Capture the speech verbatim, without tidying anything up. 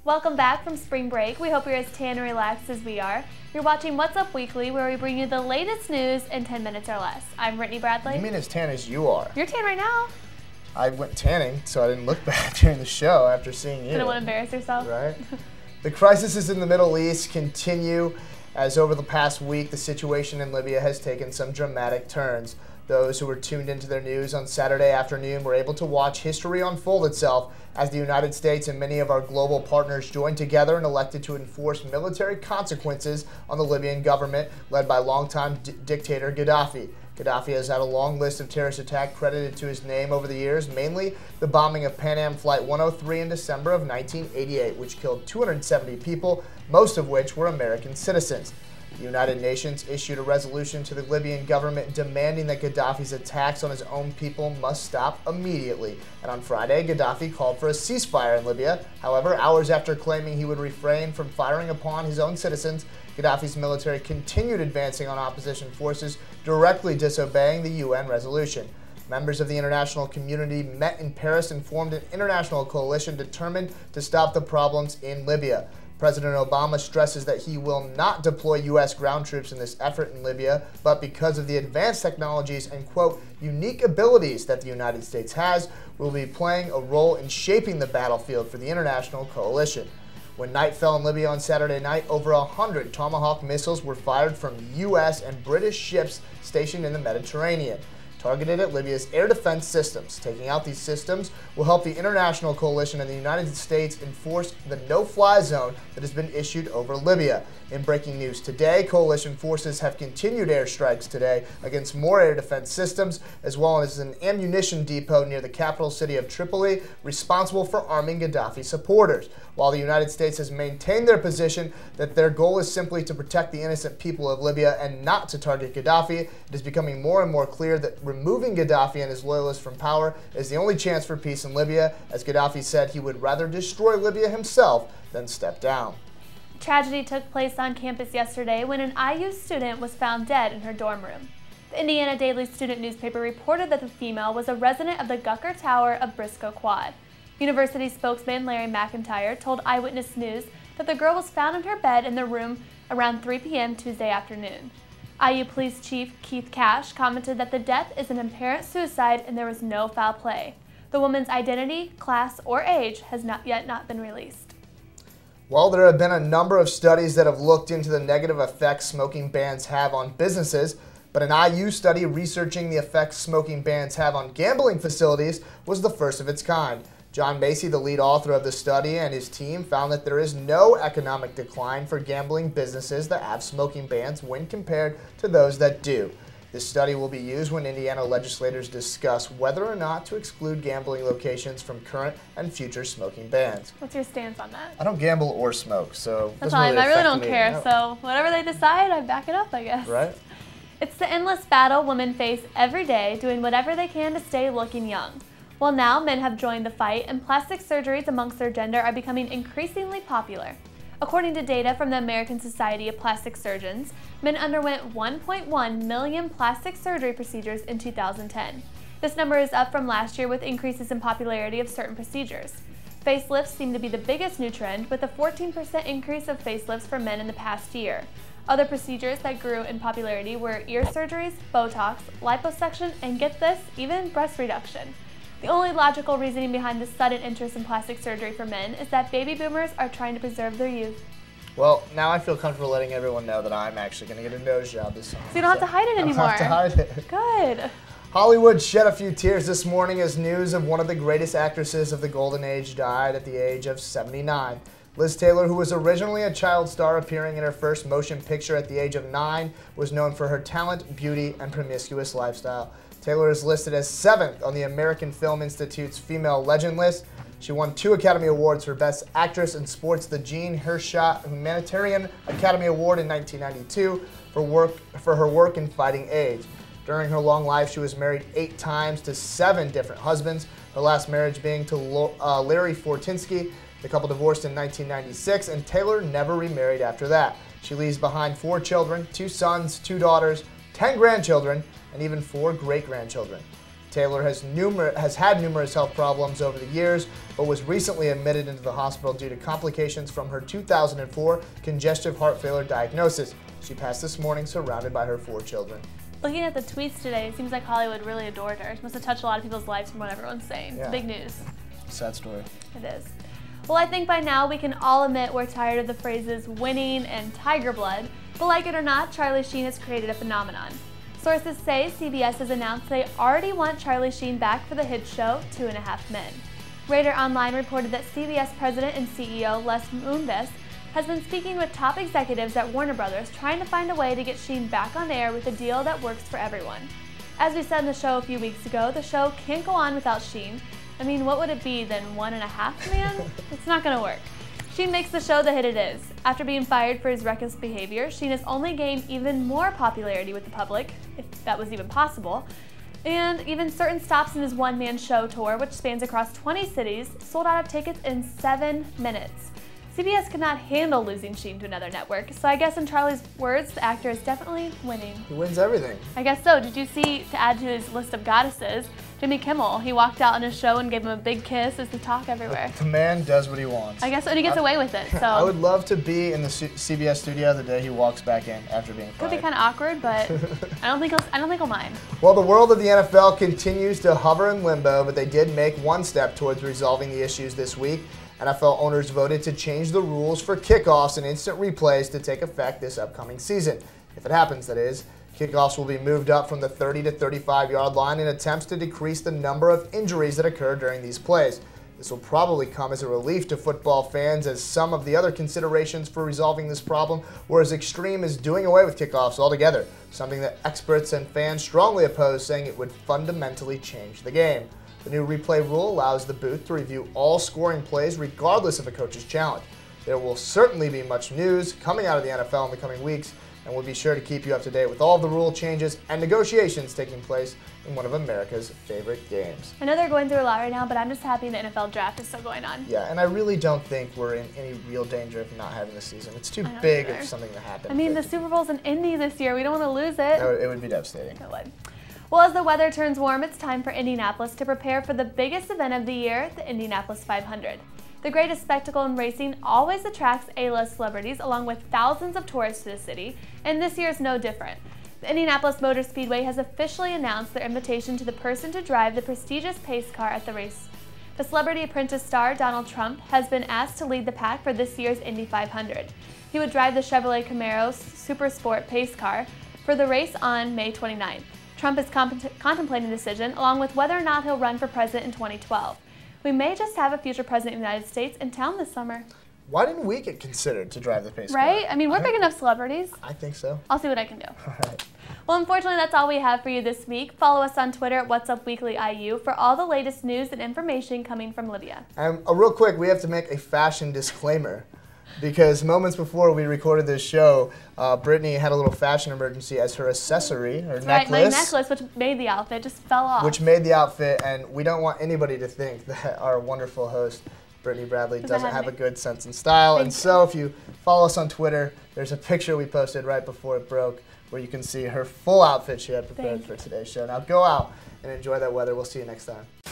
Welcome back from spring break. We hope you're as tan and relaxed as we are. You're watching What's Up Weekly, where we bring you the latest news in ten minutes or less. I'm Brittany Bradley. You mean as tan as you are? You're tan right now. I went tanning, so I didn't look bad during the show after seeing you. Didn't want to embarrass yourself. Right? The crises in the Middle East continue as over the past week, the situation in Libya has taken some dramatic turns. Those who were tuned into their news on Saturday afternoon were able to watch history unfold itself as the United States and many of our global partners joined together and elected to enforce military consequences on the Libyan government led by longtime d dictator Gaddafi. Gaddafi has had a long list of terrorist attacks credited to his name over the years, mainly the bombing of Pan Am Flight one oh three in December of nineteen eighty-eight, which killed two hundred seventy people, most of which were American citizens. The United Nations issued a resolution to the Libyan government demanding that Gaddafi's attacks on his own people must stop immediately. And on Friday, Gaddafi called for a ceasefire in Libya. However, hours after claiming he would refrain from firing upon his own citizens, Gaddafi's military continued advancing on opposition forces, directly disobeying the U N resolution. Members of the international community met in Paris and formed an international coalition determined to stop the problems in Libya. President Obama stresses that he will not deploy U S ground troops in this effort in Libya, but because of the advanced technologies and, quote, unique abilities that the United States has, will be playing a role in shaping the battlefield for the international coalition. When night fell in Libya on Saturday night, over one hundred Tomahawk missiles were fired from U S and British ships stationed in the Mediterranean, targeted at Libya's air defense systems. Taking out these systems will help the international coalition and the United States enforce the no-fly zone that has been issued over Libya. In breaking news today, coalition forces have continued airstrikes today against more air defense systems, as well as an ammunition depot near the capital city of Tripoli, responsible for arming Gaddafi supporters. While the United States has maintained their position that their goal is simply to protect the innocent people of Libya and not to target Gaddafi, it is becoming more and more clear that removing Gaddafi and his loyalists from power is the only chance for peace in Libya, as Gaddafi said he would rather destroy Libya himself than step down. Tragedy took place on campus yesterday when an I U student was found dead in her dorm room. The Indiana Daily Student newspaper reported that the female was a resident of the Gucker Tower of Briscoe Quad. University spokesman Larry McIntyre told Eyewitness News that the girl was found in her bed in the room around three p m Tuesday afternoon. I U Police Chief Keith Cash commented that the death is an apparent suicide and there was no foul play. The woman's identity, class, or age has not yet not been released. Well, there have been a number of studies that have looked into the negative effects smoking bans have on businesses, but an I U study researching the effects smoking bans have on gambling facilities was the first of its kind. John Macy, the lead author of the study, and his team found that there is no economic decline for gambling businesses that have smoking bans when compared to those that do. This study will be used when Indiana legislators discuss whether or not to exclude gambling locations from current and future smoking bans. What's your stance on that? I don't gamble or smoke, so it That's doesn't fine. really I really affect don't me. care, No. so whatever they decide, I back it up, I guess. Right? It's the endless battle women face every day, doing whatever they can to stay looking young. Well, now men have joined the fight, and plastic surgeries amongst their gender are becoming increasingly popular. According to data from the American Society of Plastic Surgeons, men underwent one point one million plastic surgery procedures in two thousand ten. This number is up from last year with increases in popularity of certain procedures. Facelifts seem to be the biggest new trend, with a fourteen percent increase of facelifts for men in the past year. Other procedures that grew in popularity were ear surgeries, Botox, liposuction, and get this, even breast reduction. The only logical reasoning behind this sudden interest in plastic surgery for men is that baby boomers are trying to preserve their youth. Well, now I feel comfortable letting everyone know that I'm actually going to get a nose job this summer. So you don't have to hide it anymore. I don't have to hide it. Good. Hollywood shed a few tears this morning as news of one of the greatest actresses of the golden age died at the age of seventy-nine. Liz Taylor, who was originally a child star appearing in her first motion picture at the age of nine, was known for her talent, beauty, and promiscuous lifestyle. Taylor is listed as seventh on the American Film Institute's Female Legend list. She won two Academy Awards for Best Actress in Sports, the Jean Hersholt Humanitarian Academy Award in nineteen ninety-two for, work, for her work in fighting AIDS. During her long life, she was married eight times to seven different husbands, her last marriage being to uh, Larry Fortinsky. The couple divorced in nineteen ninety-six, and Taylor never remarried after that. She leaves behind four children, two sons, two daughters, ten grandchildren, and even four great-grandchildren. Taylor has, numer has had numerous health problems over the years, but was recently admitted into the hospital due to complications from her two thousand four congestive heart failure diagnosis. She passed this morning surrounded by her four children. Looking at the tweets today, it seems like Hollywood really adored her. She must have touched a lot of people's lives from what everyone's saying. Yeah. Big news. Sad story. It is. Well, I think by now we can all admit we're tired of the phrases winning and tiger blood, but like it or not, Charlie Sheen has created a phenomenon. Sources say C B S has announced they already want Charlie Sheen back for the hit show Two and a Half Men. Radar Online reported that C B S president and C E O Les Moonves has been speaking with top executives at Warner Brothers trying to find a way to get Sheen back on air with a deal that works for everyone. As we said in the show a few weeks ago, the show can't go on without Sheen. I mean, what would it be then, One and a Half Man? It's not gonna work. Sheen makes the show the hit it is. After being fired for his reckless behavior, Sheen has only gained even more popularity with the public, if that was even possible. And even certain stops in his one-man show tour, which spans across twenty cities, sold out of tickets in seven minutes. C B S could not handle losing Sheen to another network, so I guess in Charlie's words, the actor is definitely winning. He wins everything. I guess so. Did you see, to add to his list of goddesses, Jimmy Kimmel? He walked out on his show and gave him a big kiss as the talk everywhere. The man does what he wants. I guess, and he gets I, away with it, so. I would love to be in the C B S studio the day he walks back in after being fired. Could be kind of awkward, but I don't think he'll, I don't think he'll mind. Well, the world of the N F L continues to hover in limbo, but they did make one step towards resolving the issues this week. N F L owners voted to change the rules for kickoffs and instant replays to take effect this upcoming season. If it happens, that is. Kickoffs will be moved up from the thirty to thirty-five yard line in attempts to decrease the number of injuries that occur during these plays. This will probably come as a relief to football fans, as some of the other considerations for resolving this problem were as extreme as doing away with kickoffs altogether, something that experts and fans strongly oppose, saying it would fundamentally change the game. The new replay rule allows the booth to review all scoring plays regardless of a coach's challenge. There will certainly be much news coming out of the N F L in the coming weeks, and we'll be sure to keep you up to date with all of the rule changes and negotiations taking place in one of America's favorite games. I know they're going through a lot right now, but I'm just happy the N F L draft is still going on. Yeah, and I really don't think we're in any real danger of not having this season. It's too big of something to happen. I mean, the Super Bowl's in Indy this year. We don't want to lose it. No, it would be devastating. It would. Well, as the weather turns warm, it's time for Indianapolis to prepare for the biggest event of the year, the Indianapolis five hundred. The greatest spectacle in racing always attracts A-list celebrities along with thousands of tourists to the city, and this year is no different. The Indianapolis Motor Speedway has officially announced their invitation to the person to drive the prestigious pace car at the race. The Celebrity Apprentice star Donald Trump has been asked to lead the pack for this year's Indy five hundred. He would drive the Chevrolet Camaro Super Sport pace car for the race on May twenty-ninth. Trump is contemplating a decision, along with whether or not he'll run for president in twenty twelve. We may just have a future president of the United States in town this summer. Why didn't we get considered to drive the pace car? Right? I mean, we're I, big enough celebrities. I think so. I'll see what I can do. All right. Well, unfortunately, that's all we have for you this week. Follow us on Twitter at What's Up Weekly I U for all the latest news and information coming from Libya. And uh, real quick, we have to make a fashion disclaimer. Because moments before we recorded this show, uh, Brittany had a little fashion emergency as her accessory, her That's necklace. Right, my necklace, which made the outfit, just fell off. Which made the outfit, and we don't want anybody to think that our wonderful host, Brittany Bradley, doesn't have me. a good sense and style. Thank and you. so if you follow us on Twitter, there's a picture we posted right before it broke where you can see her full outfit she had prepared Thank for today's show. Now go out and enjoy that weather. We'll see you next time.